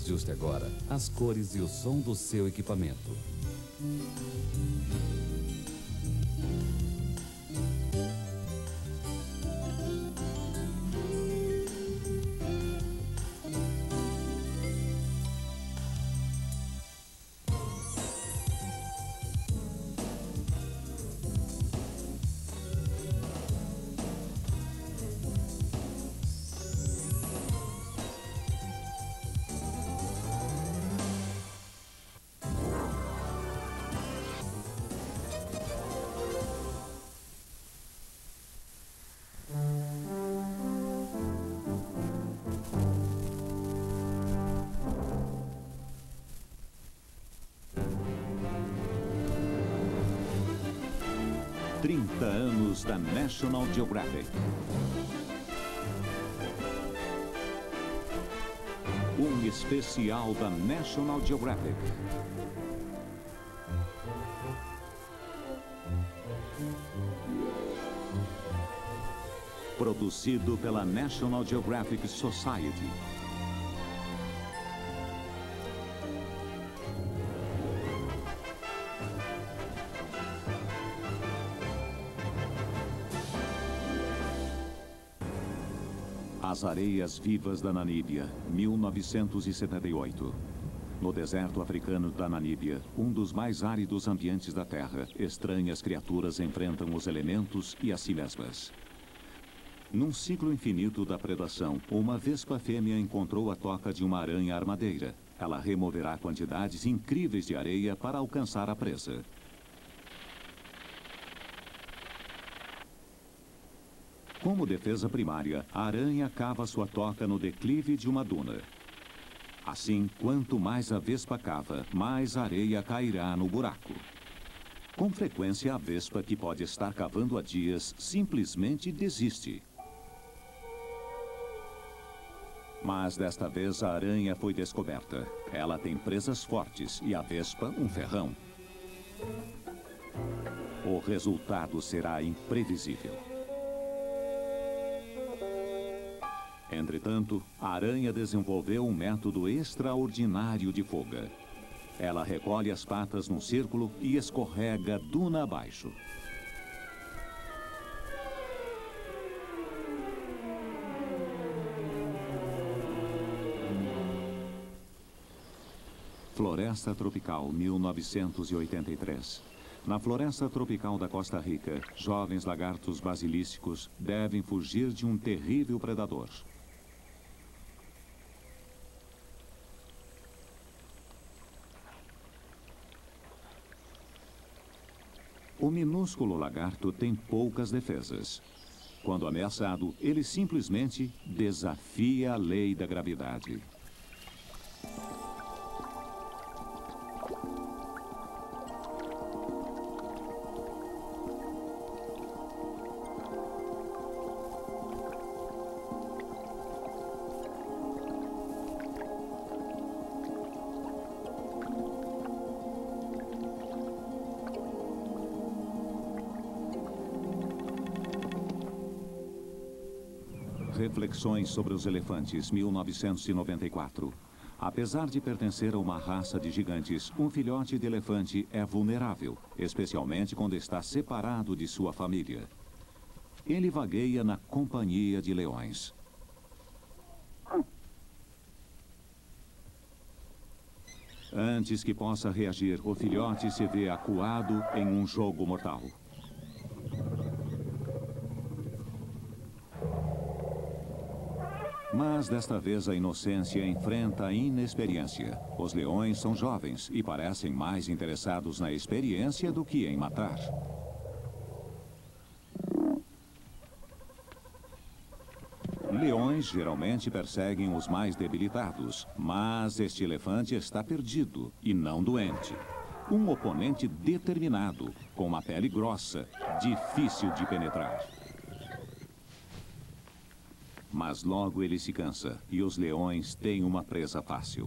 Ajuste agora as cores e o som do seu equipamento. Anos da National Geographic. Um especial da National Geographic. Produzido pela National Geographic Society. As Areias Vivas da Namíbia, 1978. No deserto africano da Namíbia, um dos mais áridos ambientes da Terra, estranhas criaturas enfrentam os elementos e a si mesmas. Num ciclo infinito da predação, uma vespa fêmea encontrou a toca de uma aranha armadeira. Ela removerá quantidades incríveis de areia para alcançar a presa. Como defesa primária, a aranha cava sua toca no declive de uma duna. Assim, quanto mais a vespa cava, mais areia cairá no buraco. Com frequência, a vespa, que pode estar cavando há dias, simplesmente desiste. Mas desta vez a aranha foi descoberta. Ela tem presas fortes e a vespa um ferrão. O resultado será imprevisível. Entretanto, a aranha desenvolveu um método extraordinário de fuga. Ela recolhe as patas num círculo e escorrega duna abaixo. Floresta Tropical, 1983. Na floresta tropical da Costa Rica, jovens lagartos basilísticos devem fugir de um terrível predador. O minúsculo lagarto tem poucas defesas. Quando ameaçado, ele simplesmente desafia a lei da gravidade. Reflexões sobre os elefantes, 1994. Apesar de pertencer a uma raça de gigantes, um filhote de elefante é vulnerável, especialmente quando está separado de sua família. Ele vagueia na companhia de leões. Antes que possa reagir, o filhote se vê acuado em um jogo mortal. Mas desta vez a inocência enfrenta a inexperiência. Os leões são jovens e parecem mais interessados na experiência do que em matar. Leões geralmente perseguem os mais debilitados, mas este elefante está perdido e não doente. Um oponente determinado, com uma pele grossa, difícil de penetrar. Mas logo ele se cansa e os leões têm uma presa fácil.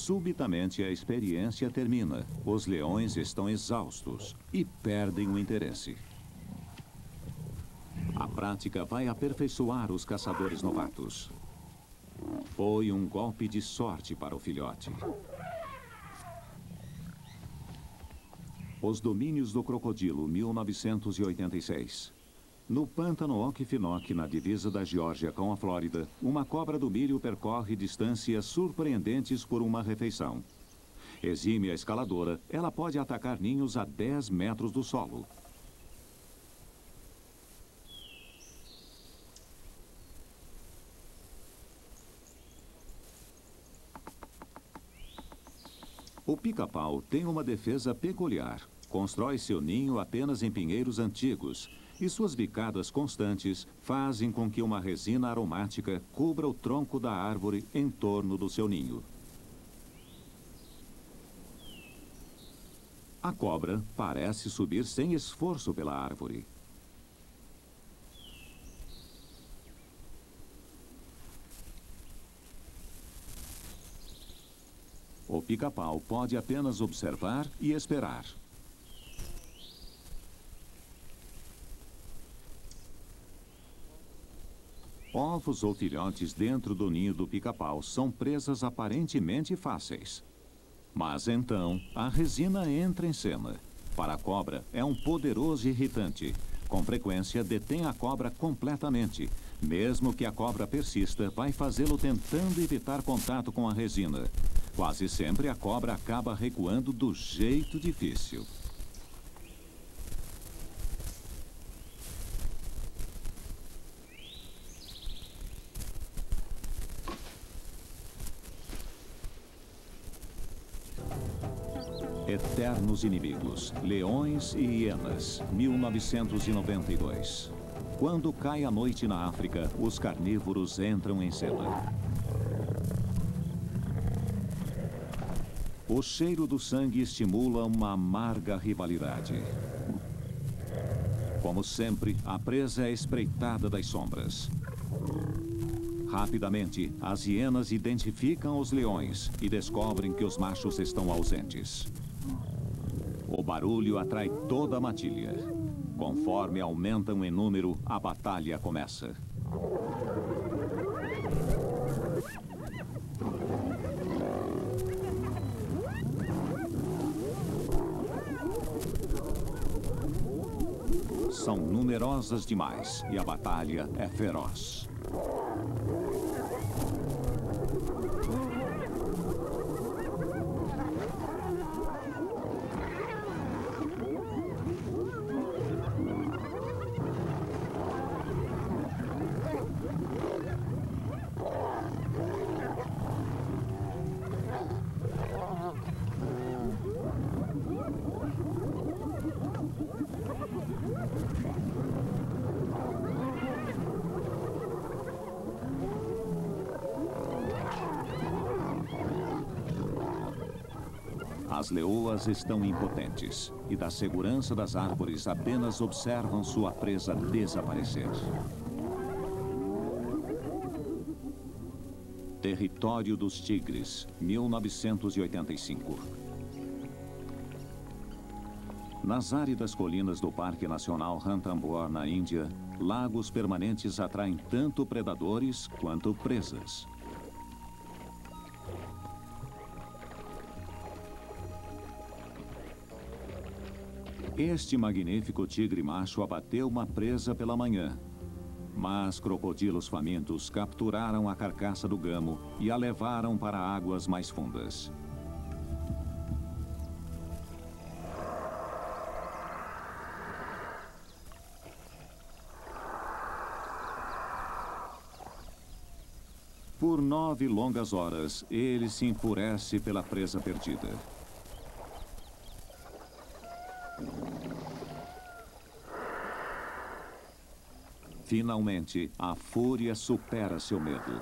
Subitamente a experiência termina. Os leões estão exaustos e perdem o interesse. A prática vai aperfeiçoar os caçadores novatos. Foi um golpe de sorte para o filhote. Os domínios do crocodilo, 1986. No pântano Okefenok, na divisa da Geórgia com a Flórida, uma cobra do milho percorre distâncias surpreendentes por uma refeição. Exímia escaladora, ela pode atacar ninhos a 10 metros do solo. O pica-pau tem uma defesa peculiar. Constrói seu ninho apenas em pinheiros antigos e suas bicadas constantes fazem com que uma resina aromática cubra o tronco da árvore em torno do seu ninho. A cobra parece subir sem esforço pela árvore. O pica-pau pode apenas observar e esperar. Ovos ou filhotes dentro do ninho do pica-pau são presas aparentemente fáceis. Mas então, a resina entra em cena. Para a cobra, é um poderoso irritante. Com frequência, detém a cobra completamente. Mesmo que a cobra persista, vai fazê-lo tentando evitar contato com a resina. Quase sempre a cobra acaba recuando do jeito difícil. Eternos inimigos, leões e hienas, 1992. Quando cai a noite na África, os carnívoros entram em cena. O cheiro do sangue estimula uma amarga rivalidade. Como sempre, a presa é espreitada das sombras. Rapidamente, as hienas identificam os leões e descobrem que os machos estão ausentes. O barulho atrai toda a matilha. Conforme aumentam em número, a batalha começa. São numerosas demais e a batalha é feroz. As leoas estão impotentes e, da segurança das árvores, apenas observam sua presa desaparecer. Território dos Tigres, 1985. Nas áridas colinas do Parque Nacional Ranthambore, na Índia, lagos permanentes atraem tanto predadores quanto presas. Este magnífico tigre macho abateu uma presa pela manhã. Mas crocodilos famintos capturaram a carcaça do gamo e a levaram para águas mais fundas. Por 9 longas horas, ele se enfurece pela presa perdida. Finalmente, a fúria supera seu medo.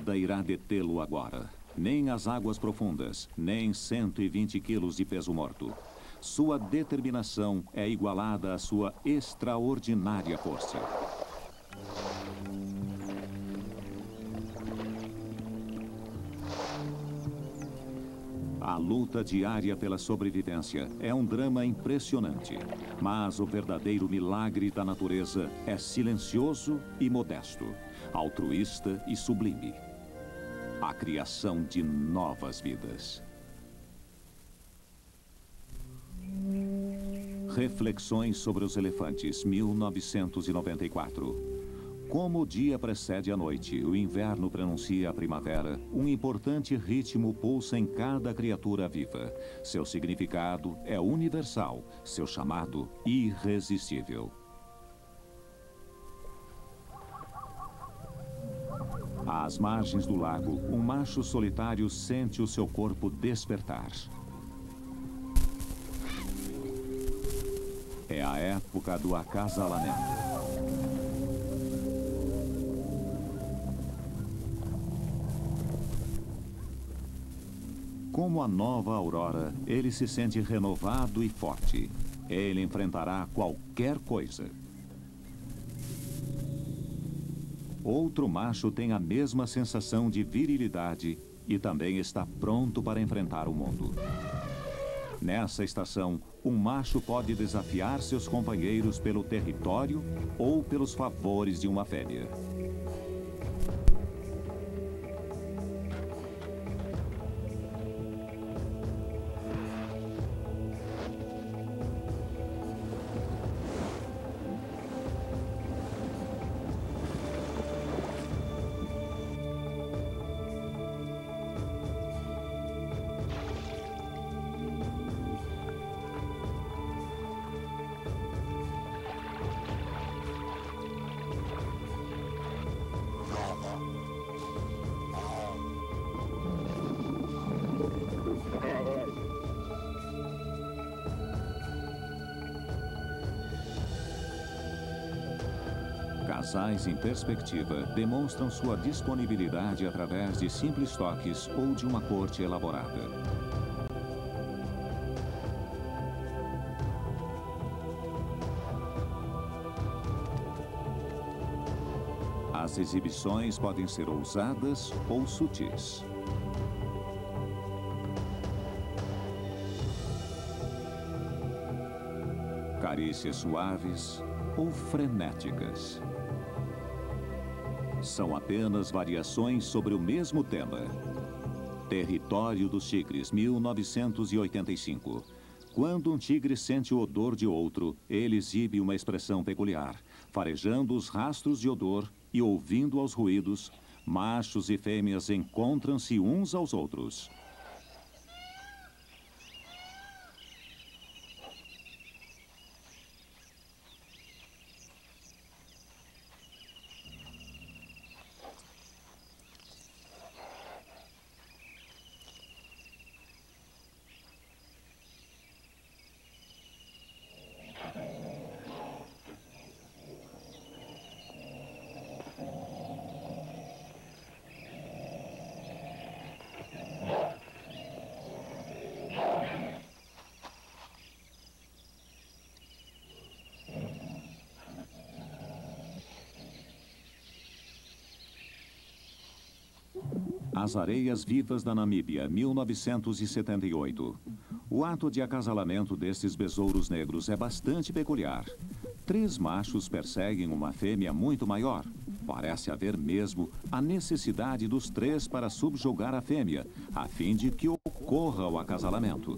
Nada irá detê-lo agora. Nem as águas profundas, nem 120 quilos de peso morto. Sua determinação é igualada à sua extraordinária força. A luta diária pela sobrevivência é um drama impressionante, mas o verdadeiro milagre da natureza é silencioso e modesto, altruísta e sublime. A criação de novas vidas. Reflexões sobre os elefantes, 1994. Como o dia precede a noite, o inverno prenuncia a primavera, um importante ritmo pulsa em cada criatura viva. Seu significado é universal, seu chamado irresistível. Às margens do lago, um macho solitário sente o seu corpo despertar. É a época do acasalamento. Como a nova aurora, ele se sente renovado e forte. Ele enfrentará qualquer coisa. Outro macho tem a mesma sensação de virilidade e também está pronto para enfrentar o mundo. Nessa estação, um macho pode desafiar seus companheiros pelo território ou pelos favores de uma fêmea. Casais em perspectiva demonstram sua disponibilidade através de simples toques ou de uma corte elaborada. As exibições podem ser ousadas ou sutis. Carícias suaves ou frenéticas. São apenas variações sobre o mesmo tema. Território dos Tigres, 1985. Quando um tigre sente o odor de outro, ele exibe uma expressão peculiar, farejando os rastros de odor e ouvindo aos ruídos, machos e fêmeas encontram-se uns aos outros. As Areias Vivas da Namíbia, 1978. O ato de acasalamento destes besouros negros é bastante peculiar. 3 machos perseguem uma fêmea muito maior. Parece haver mesmo a necessidade dos 3 para subjugar a fêmea, a fim de que ocorra o acasalamento.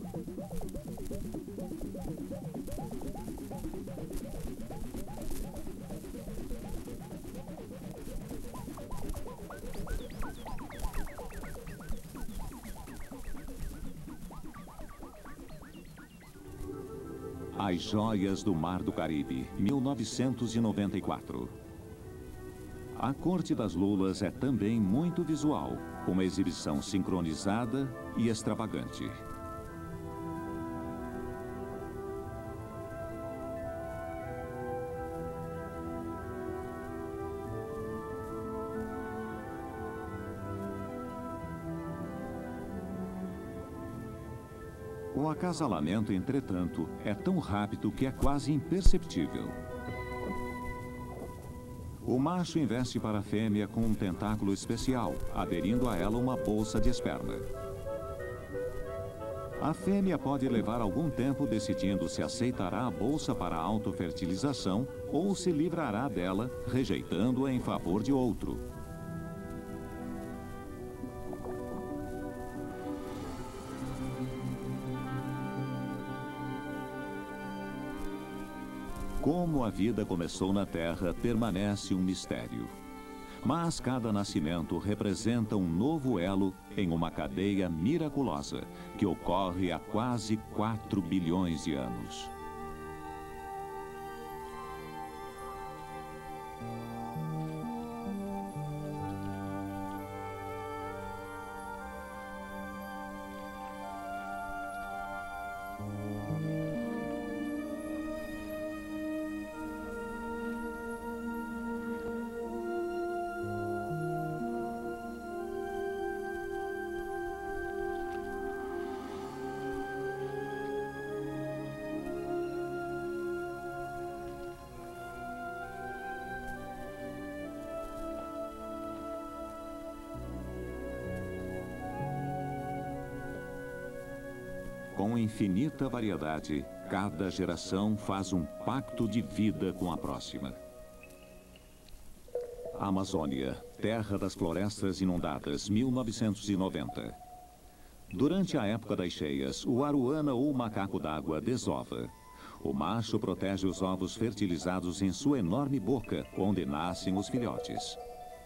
As Joias do Mar do Caribe, 1994. A Corte das Lulas é também muito visual, uma exibição sincronizada e extravagante. O acasalamento, entretanto, é tão rápido que é quase imperceptível. O macho investe para a fêmea com um tentáculo especial, aderindo a ela uma bolsa de esperma. A fêmea pode levar algum tempo decidindo se aceitará a bolsa para a autofertilização ou se livrará dela, rejeitando-a em favor de outro. Como a vida começou na Terra permanece um mistério. Mas cada nascimento representa um novo elo em uma cadeia miraculosa que ocorre há quase 4 bilhões de anos. Com infinita variedade, cada geração faz um pacto de vida com a próxima. Amazônia, terra das florestas inundadas, 1990. Durante a época das cheias, o aruana ou macaco d'água desova. O macho protege os ovos fertilizados em sua enorme boca, onde nascem os filhotes.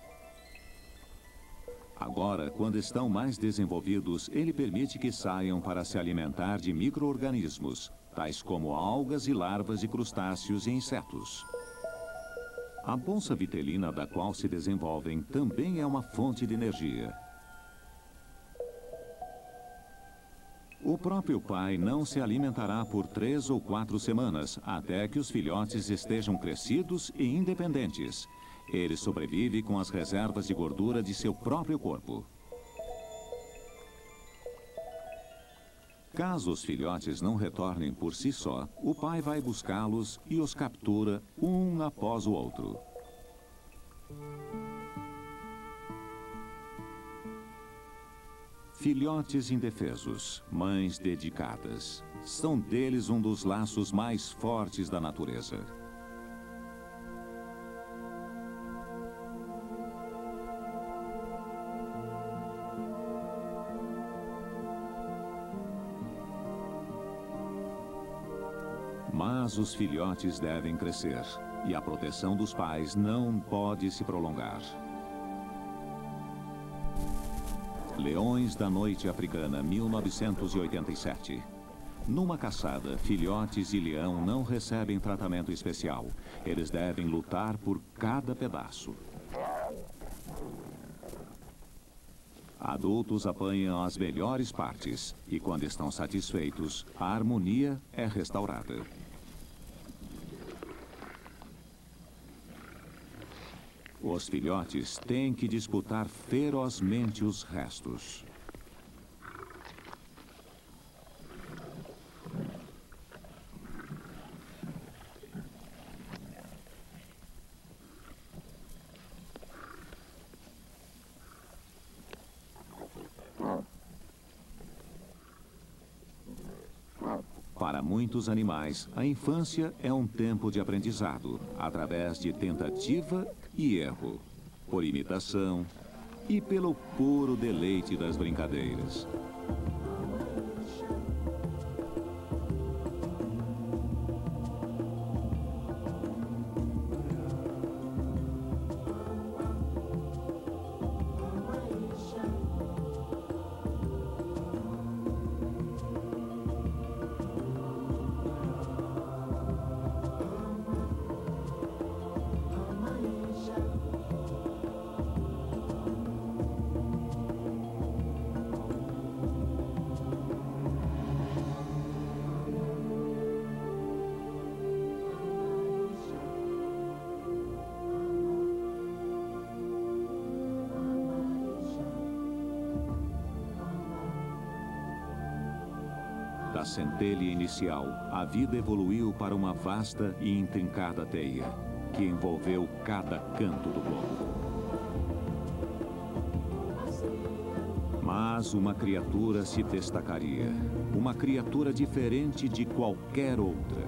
Agora, quando estão mais desenvolvidos, ele permite que saiam para se alimentar de micro-organismos, tais como algas e larvas de crustáceos e insetos. A bolsa vitelina da qual se desenvolvem também é uma fonte de energia. O próprio pai não se alimentará por 3 ou 4 semanas, até que os filhotes estejam crescidos e independentes. Ele sobrevive com as reservas de gordura de seu próprio corpo. Caso os filhotes não retornem por si só, o pai vai buscá-los e os captura um após o outro. Filhotes indefesos, mães dedicadas. São deles um dos laços mais fortes da natureza. Mas os filhotes devem crescer, e a proteção dos pais não pode se prolongar. Leões da Noite Africana, 1987. Numa caçada, filhotes e leão não recebem tratamento especial. Eles devem lutar por cada pedaço. Adultos apanham as melhores partes, e quando estão satisfeitos, a harmonia é restaurada. Os filhotes têm que disputar ferozmente os restos. Para muitos animais, a infância é um tempo de aprendizado, através de tentativa e erro, por imitação e pelo puro deleite das brincadeiras. Da centelha inicial, a vida evoluiu para uma vasta e intrincada teia, que envolveu cada canto do globo. Mas uma criatura se destacaria, uma criatura diferente de qualquer outra.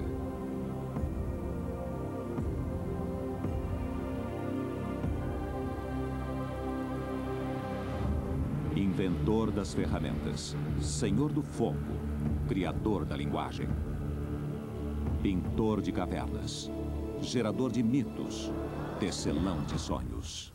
Inventor das ferramentas, senhor do fogo, criador da linguagem, pintor de cavernas, gerador de mitos, tecelão de sonhos.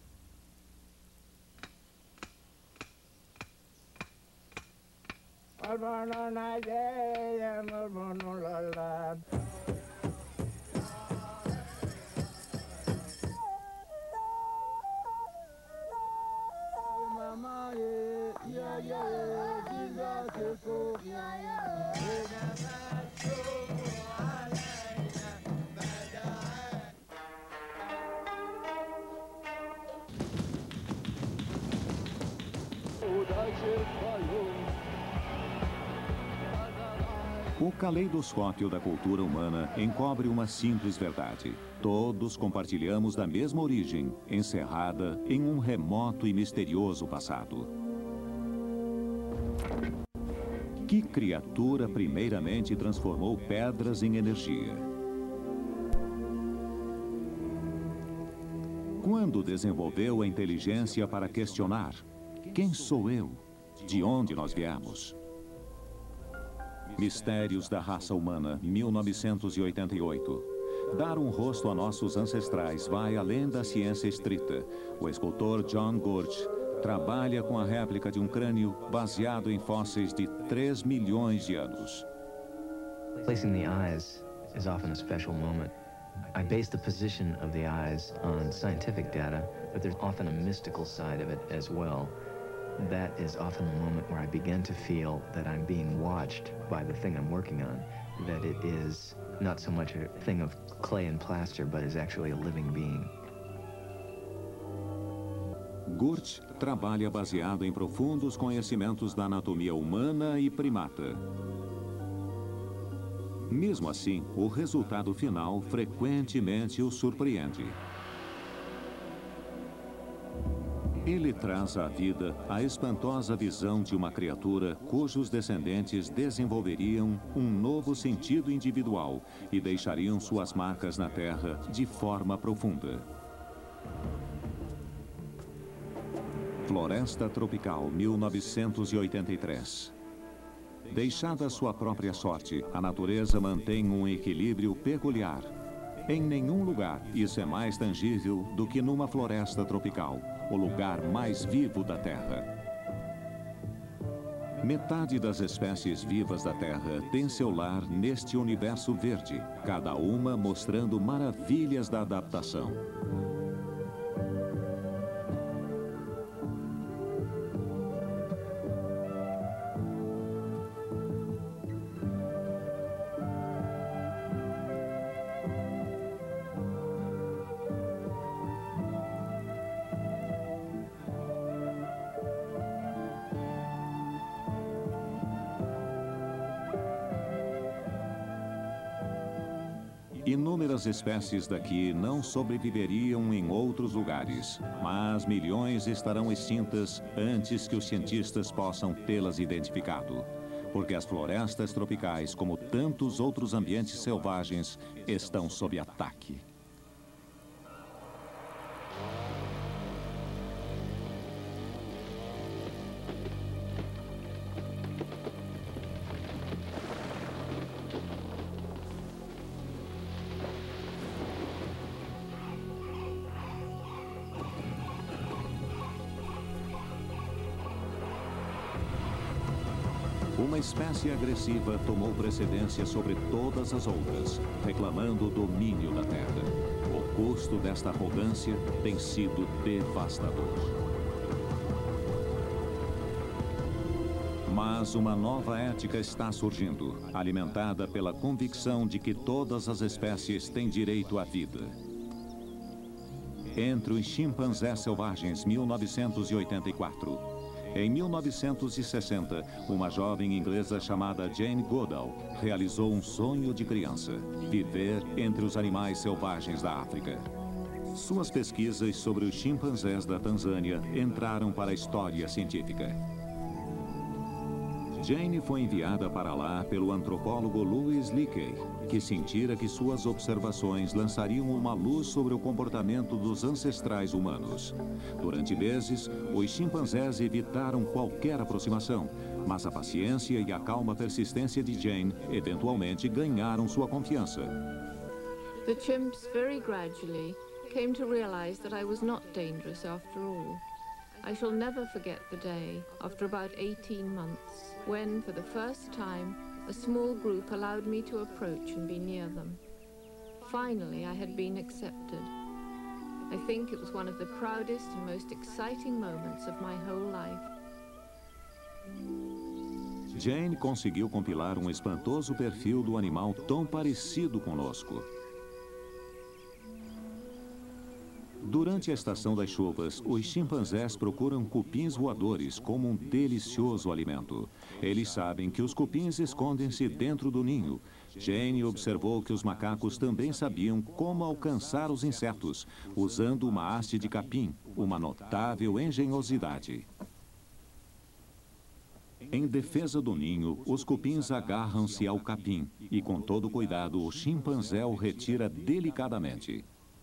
O caleidoscópio da cultura humana encobre uma simples verdade. Todos compartilhamos da mesma origem, encerrada em um remoto e misterioso passado. Que criatura primeiramente transformou pedras em energia? Quando desenvolveu a inteligência para questionar: quem sou eu? De onde nós viemos? Mistérios da Raça Humana, 1988. Dar um rosto a nossos ancestrais vai além da ciência estrita. O escultor John Gurch trabalha com a réplica de um crânio baseado em fósseis de 3 milhões de anos. Placing the eyes is often a special moment. I base the position of the eyes on scientific data, but there's often a mystical side of it as well. That is often the moment where I begin to feel that I'm being watched by the thing I'm working on, that it is not so much a thing of clay and plaster, but is actually a living being. Gurch trabalha baseado em profundos conhecimentos da anatomia humana e primata. Mesmo assim, o resultado final frequentemente o surpreende. Ele traz à vida a espantosa visão de uma criatura cujos descendentes desenvolveriam um novo sentido individual e deixariam suas marcas na Terra de forma profunda. Floresta Tropical, 1983. Deixada à sua própria sorte, a natureza mantém um equilíbrio peculiar. Em nenhum lugar isso é mais tangível do que numa floresta tropical, o lugar mais vivo da Terra. Metade das espécies vivas da Terra tem seu lar neste universo verde, cada uma mostrando maravilhas da adaptação. Inúmeras espécies daqui não sobreviveriam em outros lugares, mas milhões estarão extintas antes que os cientistas possam tê-las identificado. Porque as florestas tropicais, como tantos outros ambientes selvagens, estão sob ataque. Uma espécie agressiva tomou precedência sobre todas as outras, reclamando o domínio da Terra. O custo desta arrogância tem sido devastador. Mas uma nova ética está surgindo, alimentada pela convicção de que todas as espécies têm direito à vida. Entre os chimpanzés selvagens, 1984. Em 1960, uma jovem inglesa chamada Jane Goodall realizou um sonho de criança: viver entre os animais selvagens da África. Suas pesquisas sobre os chimpanzés da Tanzânia entraram para a história científica. Jane foi enviada para lá pelo antropólogo Louis Leakey, que sentira que suas observações lançariam uma luz sobre o comportamento dos ancestrais humanos. Durante meses, os chimpanzés evitaram qualquer aproximação, mas a paciência e a calma persistência de Jane eventualmente ganharam sua confiança. The chimps very gradually came to realize that I was not dangerous after all. I shall never forget the day, after about 18 months, when, for the first time, a small group allowed me to approach and be near them. Finally, I had been accepted. I think it was one of the proudest and most exciting moments of my whole life. Jane conseguiu compilar um espantoso perfil do animal tão parecido conosco. Durante a estação das chuvas, os chimpanzés procuram cupins voadores como um delicioso alimento. Eles sabem que os cupins escondem-se dentro do ninho. Jane observou que os macacos também sabiam como alcançar os insetos, usando uma haste de capim, uma notável engenhosidade. Em defesa do ninho, os cupins agarram-se ao capim e, com todo cuidado, o chimpanzé o retira delicadamente.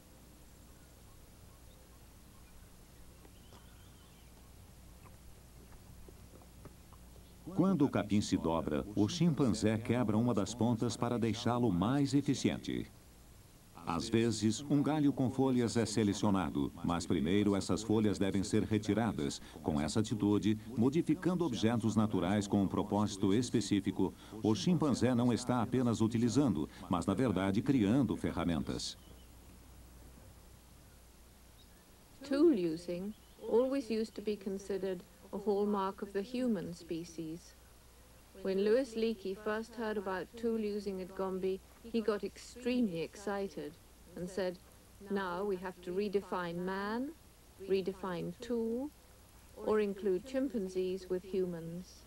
Quando o capim se dobra, o chimpanzé quebra uma das pontas para deixá-lo mais eficiente. Às vezes, um galho com folhas é selecionado, mas primeiro essas folhas devem ser retiradas. Com essa atitude, modificando objetos naturais com um propósito específico, o chimpanzé não está apenas utilizando, mas na verdade criando ferramentas. Tool using always used to be considered a hallmark of the human species. When Louis Leakey first heard about tool using at Gombe, he got extremely excited and said, now we have to redefine man, redefine tool, or include chimpanzees with humans.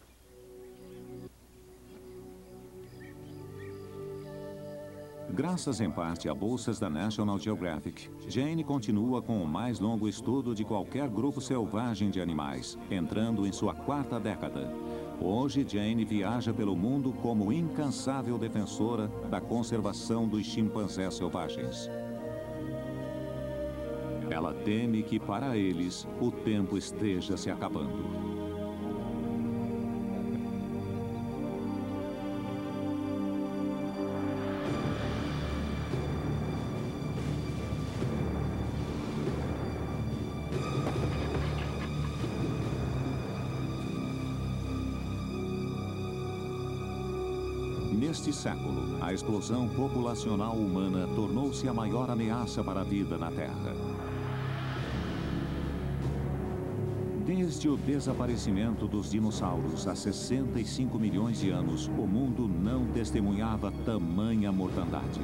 Graças em parte a bolsas da National Geographic, Jane continua com o mais longo estudo de qualquer grupo selvagem de animais, entrando em sua 4ª década. Hoje, Jane viaja pelo mundo como incansável defensora da conservação dos chimpanzés selvagens. Ela teme que, para eles, o tempo esteja se acabando. Neste século, a explosão populacional humana tornou-se a maior ameaça para a vida na Terra. Desde o desaparecimento dos dinossauros há 65 milhões de anos, o mundo não testemunhava tamanha mortandade.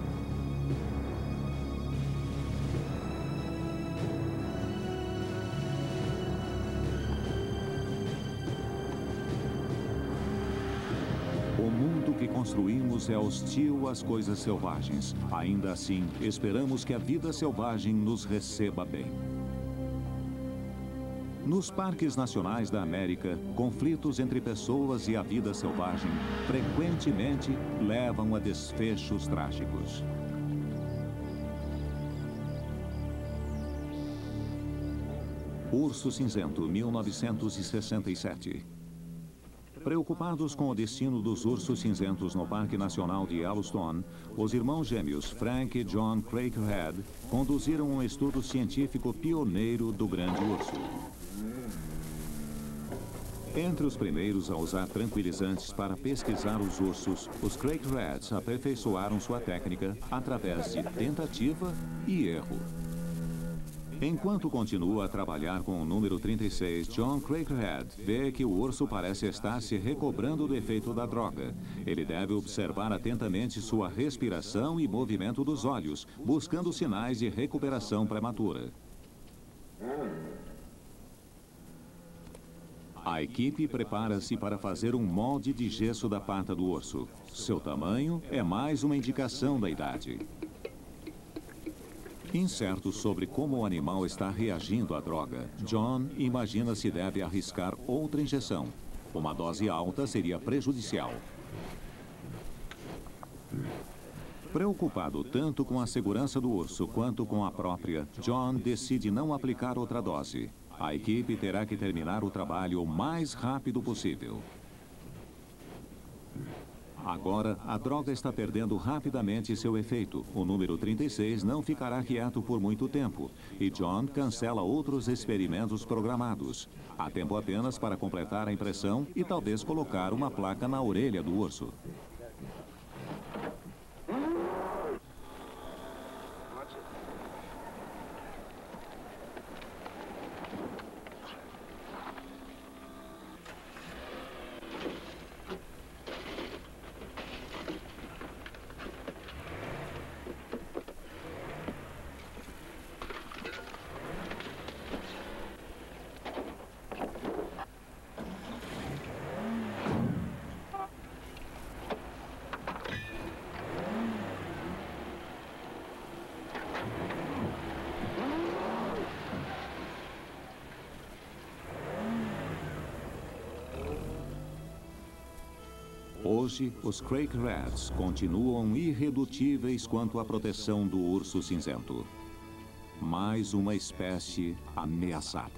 O mundo que construímos é hostil às coisas selvagens. Ainda assim, esperamos que a vida selvagem nos receba bem. Nos parques nacionais da América, conflitos entre pessoas e a vida selvagem frequentemente levam a desfechos trágicos. Urso Cinzento, 1967. Preocupados com o destino dos ursos cinzentos no Parque Nacional de Yellowstone, os irmãos gêmeos Frank e John Craighead conduziram um estudo científico pioneiro do grande urso. Entre os primeiros a usar tranquilizantes para pesquisar os ursos, os Craigheads aperfeiçoaram sua técnica através de tentativa e erro. Enquanto continua a trabalhar com o número 36, John Craighead vê que o urso parece estar se recobrando do efeito da droga. Ele deve observar atentamente sua respiração e movimento dos olhos, buscando sinais de recuperação prematura. A equipe prepara-se para fazer um molde de gesso da pata do urso. Seu tamanho é mais uma indicação da idade. Incerto sobre como o animal está reagindo à droga, John imagina se deve arriscar outra injeção. Uma dose alta seria prejudicial. Preocupado tanto com a segurança do urso quanto com a própria, John decide não aplicar outra dose. A equipe terá que terminar o trabalho o mais rápido possível. Agora, a droga está perdendo rapidamente seu efeito. O número 36 não ficará quieto por muito tempo. E John cancela outros experimentos programados. Há tempo apenas para completar a impressão e talvez colocar uma placa na orelha do urso. Hoje, os Crake Rats continuam irredutíveis quanto à proteção do urso cinzento. Mais uma espécie ameaçada.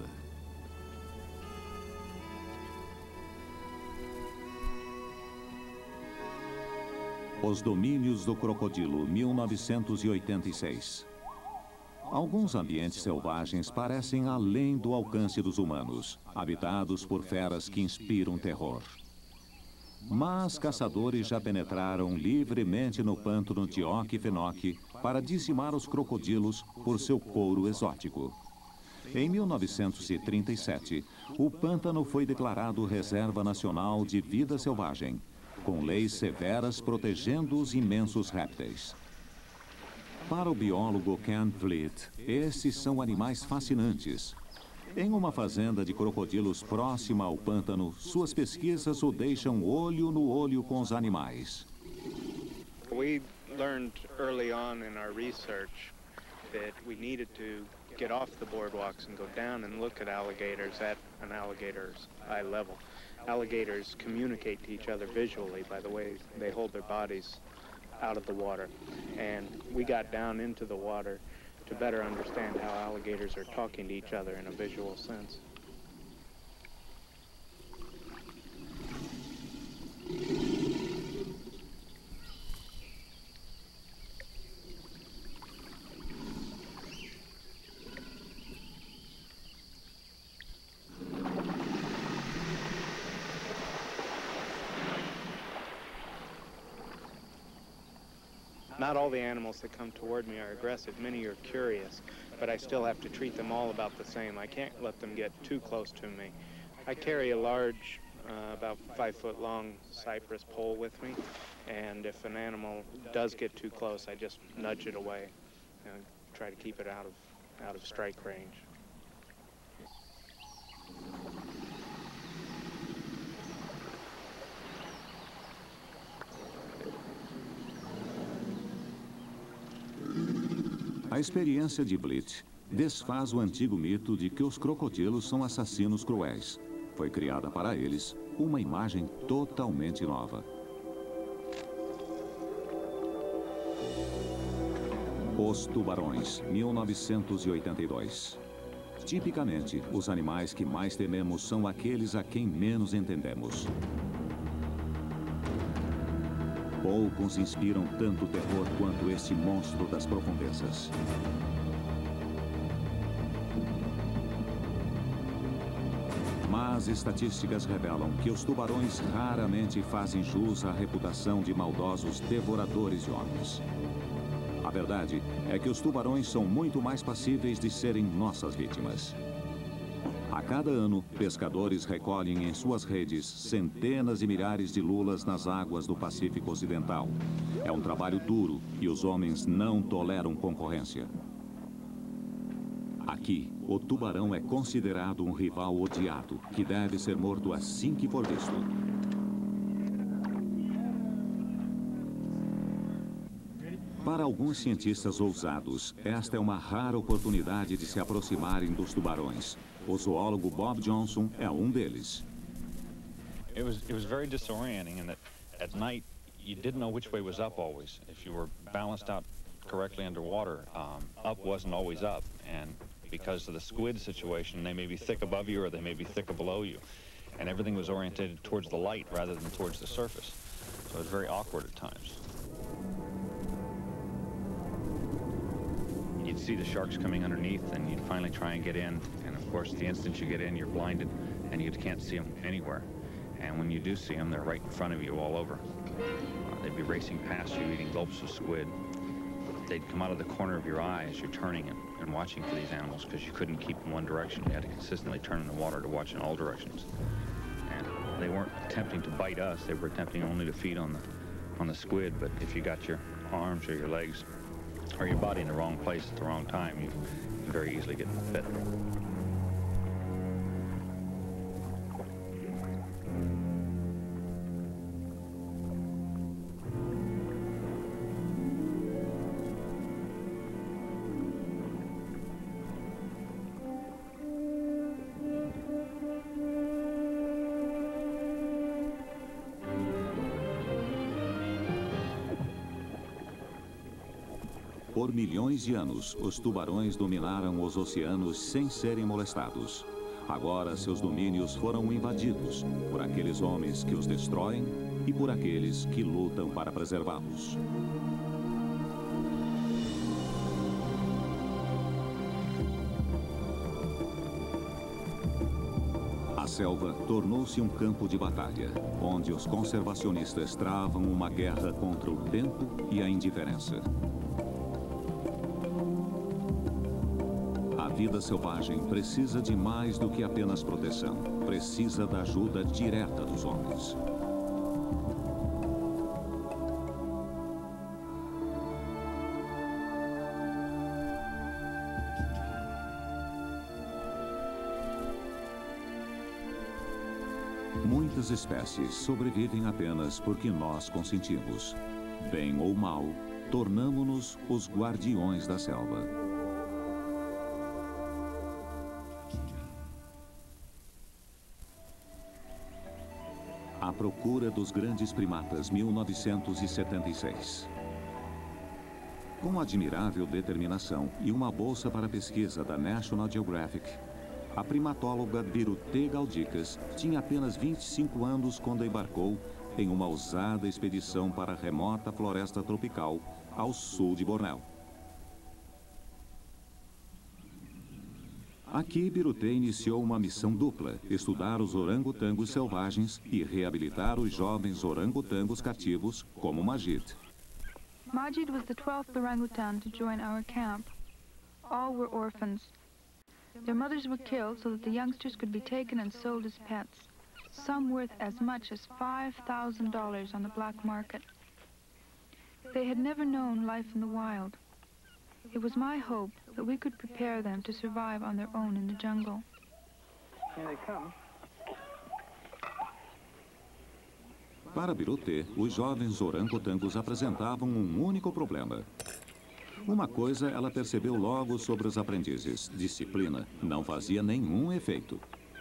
Os Domínios do Crocodilo, 1986. Alguns ambientes selvagens parecem além do alcance dos humanos, habitados por feras que inspiram terror. Mas caçadores já penetraram livremente no pântano de Okefenok para dizimar os crocodilos por seu couro exótico. Em 1937, o pântano foi declarado Reserva Nacional de Vida Selvagem, com leis severas protegendo os imensos répteis. Para o biólogo Ken Fleet, esses são animais fascinantes. Em uma fazenda de crocodilos próxima ao pântano, suas pesquisas o deixam olho no olho com os animais. We learned early on in our research that we needed to get off the boardwalks and go down and look at alligators at an alligator's eye level. Alligators communicate to each other visually by the way they hold their bodies out of the water. And we got down into the water to better understand how alligators are talking to each other in a visual sense. Not all the animals that come toward me are aggressive. Many are curious, but I still have to treat them all about the same. I can't let them get too close to me. I carry a large, about 5 foot long cypress pole with me, and if an animal does get too close, I just nudge it away and try to keep it out of strike range. A experiência de Bleat desfaz o antigo mito de que os crocodilos são assassinos cruéis. Foi criada para eles uma imagem totalmente nova. Os tubarões, 1982. Tipicamente, os animais que mais tememos são aqueles a quem menos entendemos. Poucos inspiram tanto terror quanto este monstro das profundezas. Mas estatísticas revelam que os tubarões raramente fazem jus à reputação de maldosos devoradores de homens. A verdade é que os tubarões são muito mais passíveis de serem nossas vítimas. A cada ano, pescadores recolhem em suas redes centenas de milhares de lulas nas águas do Pacífico Ocidental. É um trabalho duro e os homens não toleram concorrência. Aqui, o tubarão é considerado um rival odiado, que deve ser morto assim que for visto. Para alguns cientistas ousados, esta é uma rara oportunidade de se aproximarem dos tubarões. O zoólogo Bob Johnson é um deles. It was very disorienting in that at night you didn't know which way was up always. If you were balanced out correctly underwater, up wasn't always up, and because of the squid situation, they may be thick above you or they may be thicker below you, and everything was oriented towards the light rather than towards the surface. So it was very awkward at times. You'd see the sharks coming underneath, and you'd finally try and get in, and of course the instant you get in, you're blinded and you can't see them anywhere. And when you do see them, they're right in front of you all over. They'd be racing past you, eating gulps of squid. They'd come out of the corner of your eye as you're turning and watching for these animals, because you couldn't keep in one direction. You had to consistently turn in the water to watch in all directions. And they weren't attempting to bite us. They were attempting only to feed on the squid. But if you got your arms or your legs or your body in the wrong place at the wrong time, you can very easily get bit. Por milhões de anos, os tubarões dominaram os oceanos sem serem molestados. Agora, seus domínios foram invadidos por aqueles homens que os destroem e por aqueles que lutam para preservá-los. A selva tornou-se um campo de batalha, onde os conservacionistas travam uma guerra contra o tempo e a indiferença. A vida selvagem precisa de mais do que apenas proteção. Precisa da ajuda direta dos homens. Muitas espécies sobrevivem apenas porque nós consentimos. Bem ou mal, tornamo-nos os guardiões da selva. A Procura dos Grandes Primatas, 1976. Com admirável determinação e uma bolsa para pesquisa da National Geographic, a primatóloga Birutê Galdikas tinha apenas 25 anos quando embarcou em uma ousada expedição para a remota floresta tropical ao sul de Bornéu. Aqui, Birutê iniciou uma missão dupla: estudar os orangotangos selvagens e reabilitar os jovens orangotangos cativos, como Majid. Majid was the 12th orangutan to join our camp. All were orphans. Their mothers were killed so that the youngsters could be taken and sold as pets, some worth as much as $5,000 on the black market. They had never known life in the wild. It was my hope that we could prepare them to survive on their own in the jungle. Here they come. Para Birutê, os jovens orangotangos apresentavam um único problema. Uma coisa ela percebeu logo sobre os aprendizes: disciplina não fazia nenhum efeito.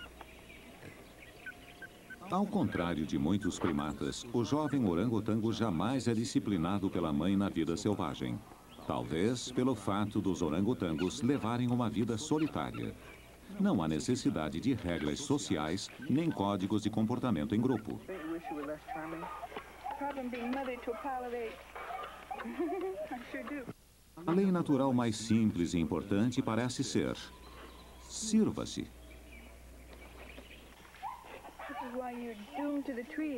Ao contrário de muitos primatas, o jovem orangotango jamais é disciplinado pela mãe na vida selvagem. Talvez pelo fato dos orangotangos levarem uma vida solitária. Não há necessidade de regras sociais nem códigos de comportamento em grupo. A lei natural mais simples e importante parece ser: sirva-se. This is why you're doomed to the trees.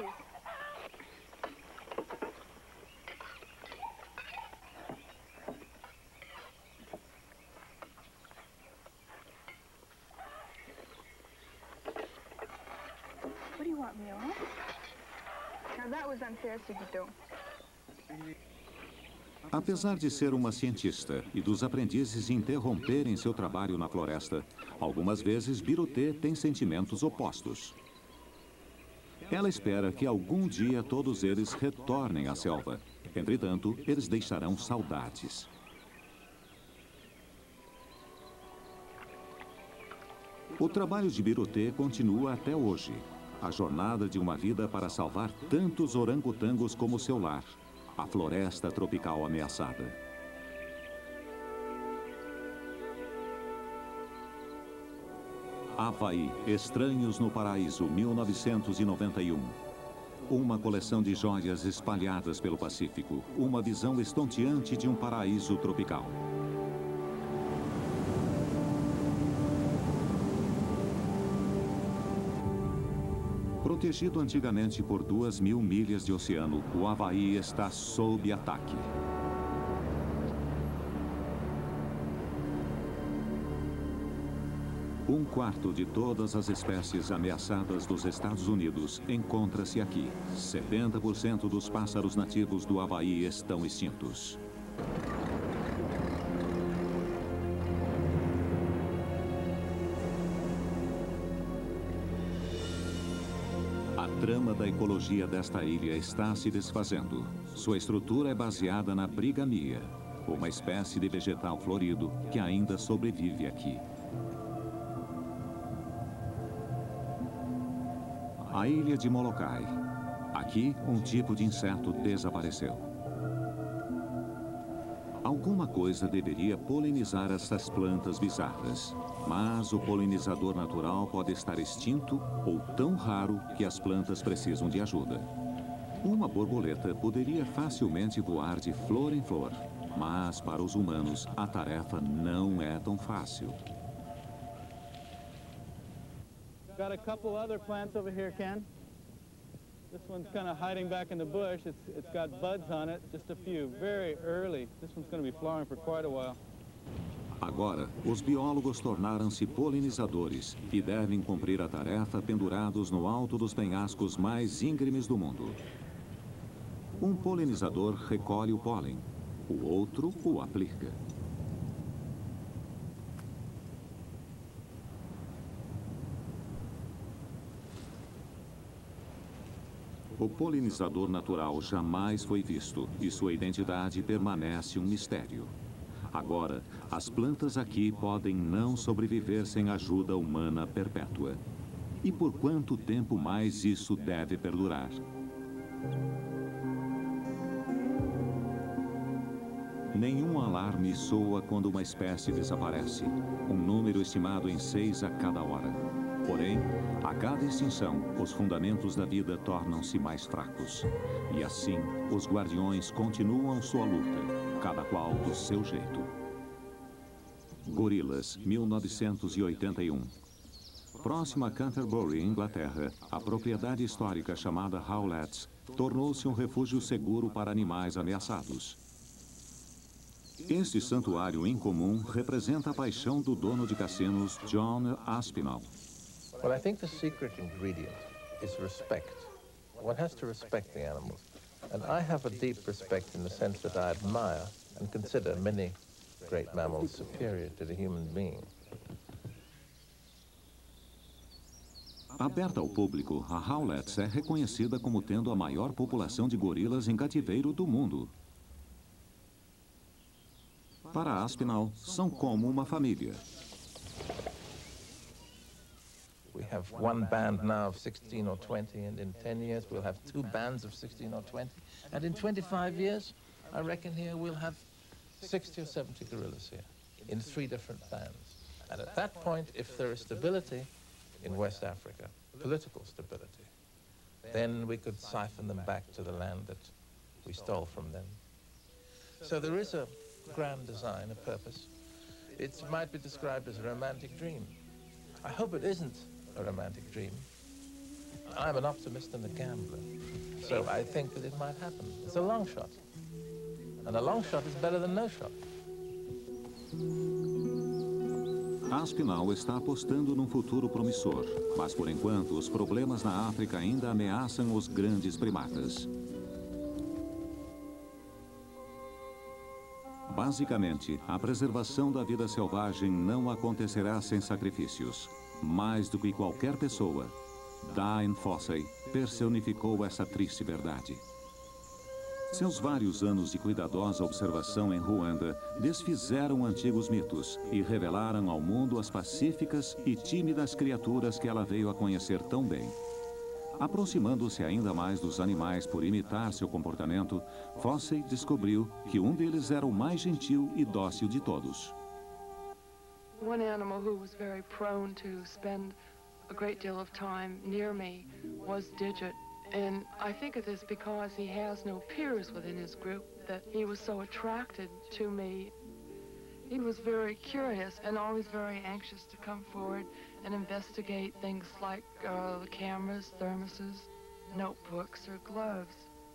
What do you want, Mio? Now that was unfair, Sugito. Apesar de ser uma cientista e dos aprendizes interromperem seu trabalho na floresta, algumas vezes Birutê tem sentimentos opostos. Ela espera que algum dia todos eles retornem à selva. Entretanto, eles deixarão saudades. O trabalho de Birutê continua até hoje. A jornada de uma vida para salvar tantos orangotangos como seu lar, a floresta tropical ameaçada. Havaí, Estranhos no Paraíso, 1991. Uma coleção de joias espalhadas pelo Pacífico. Uma visão estonteante de um paraíso tropical. Protegido antigamente por 2.000 milhas de oceano, o Havaí está sob ataque. Um quarto de todas as espécies ameaçadas dos Estados Unidos encontra-se aqui. 70% dos pássaros nativos do Havaí estão extintos. A trama da ecologia desta ilha está se desfazendo. Sua estrutura é baseada na brigamia, uma espécie de vegetal florido que ainda sobrevive aqui. A ilha de Molokai. Aqui, um tipo de inseto desapareceu. Alguma coisa deveria polinizar essas plantas bizarras. Mas o polinizador natural pode estar extinto ou tão raro que as plantas precisam de ajuda. Uma borboleta poderia facilmente voar de flor em flor, mas para os humanos a tarefa não é tão fácil. Got a couple other plants over here, Ken. This one's kind of hiding back in the bush. It's got buds on it, just a few, very early. This one's going to be flowering for quite a while. Agora, os biólogos tornaram-se polinizadores e devem cumprir a tarefa pendurados no alto dos penhascos mais íngremes do mundo. Um polinizador recolhe o pólen, o outro o aplica. O polinizador natural jamais foi visto e sua identidade permanece um mistério. Agora, as plantas aqui podem não sobreviver sem ajuda humana perpétua. E por quanto tempo mais isso deve perdurar? Nenhum alarme soa quando uma espécie desaparece. Um número estimado em 6 a cada hora. Porém, a cada extinção, os fundamentos da vida tornam-se mais fracos. E assim, os guardiões continuam sua luta, cada qual do seu jeito. Gorilas, 1981. Próximo a Canterbury, Inglaterra, a propriedade histórica chamada Howlett's tornou-se um refúgio seguro para animais ameaçados. Este santuário incomum representa a paixão do dono de cassinos, John Aspinall. Well, I think the secret ingredient is respect. One has to respect the animals. And I have a deep respect in the sense that I admire and consider many great mammals superior to the human being. Aberta ao público, a Howlett's é reconhecida como tendo a maior população de gorilas em cativeiro do mundo. Para Aspinall, são como uma família. We have one band now of 16 or 20, and in 10 years we'll have 2 bands of 16 or 20. And in 25 years, I reckon here we'll have 60 or 70 gorillas here in 3 different bands. And at that point, if there is stability in West Africa, political stability, then we could siphon them back to the land that we stole from them. So there is a grand design, a purpose. It might be described as a romantic dream. I hope it isn't a romantic dream. I'm an optimist and a gambler, so I think that it might happen. It's a long shot, and a long shot is better than no shot. Aspinall está apostando num futuro promissor, mas por enquanto os problemas na África ainda ameaçam os grandes primatas. Basicamente, a preservação da vida selvagem não acontecerá sem sacrifícios. Mais do que qualquer pessoa, Dian Fossey personificou essa triste verdade. Seus vários anos de cuidadosa observação em Ruanda desfizeram antigos mitos e revelaram ao mundo as pacíficas e tímidas criaturas que ela veio a conhecer tão bem. Aproximando-se ainda mais dos animais por imitar seu comportamento, Fossey descobriu que um deles era o mais gentil e dócil de todos. One animal who was very prone to spend a great deal of time near me was Digit. And I think of this because he has no peers within his group, that he was so attracted to me. He was very curious and always very anxious to come forward and investigate things like the cameras, thermoses, notebooks, or gloves.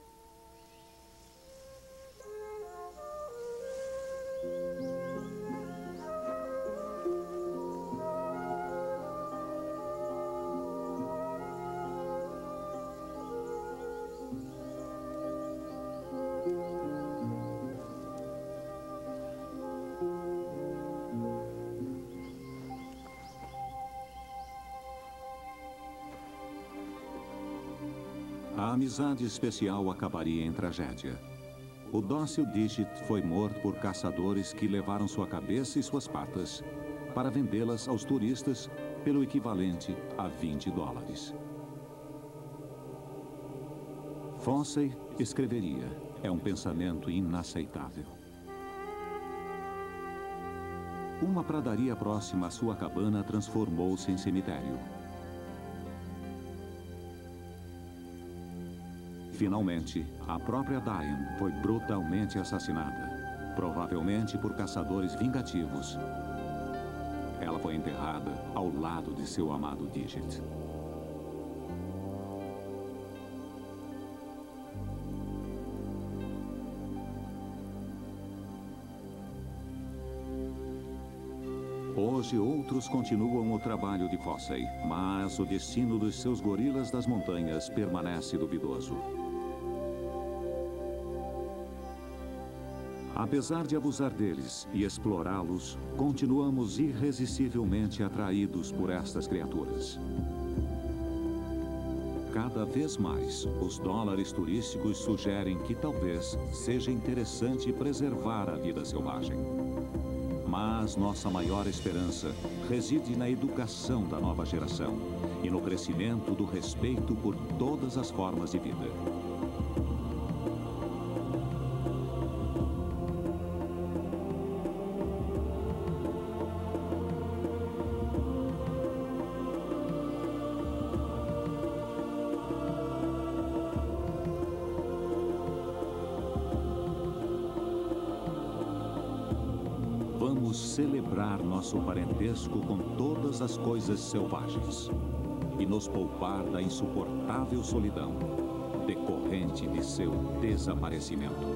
A amizade especial acabaria em tragédia. O dócil Digit foi morto por caçadores que levaram sua cabeça e suas patas para vendê-las aos turistas pelo equivalente a $20. Fossey escreveria: é um pensamento inaceitável. Uma pradaria próxima à sua cabana transformou-se em cemitério. Finalmente, a própria Dian foi brutalmente assassinada, provavelmente por caçadores vingativos. Ela foi enterrada ao lado de seu amado Digit. Hoje, outros continuam o trabalho de Fossey, mas o destino dos seus gorilas das montanhas permanece duvidoso. Apesar de abusar deles e explorá-los, continuamos irresistivelmente atraídos por estas criaturas. Cada vez mais, os dólares turísticos sugerem que talvez seja interessante preservar a vida selvagem. Mas nossa maior esperança reside na educação da nova geração e no crescimento do respeito por todas as formas de vida. Vamos celebrar nosso parentesco com todas as coisas selvagens e nos poupar da insuportável solidão decorrente de seu desaparecimento.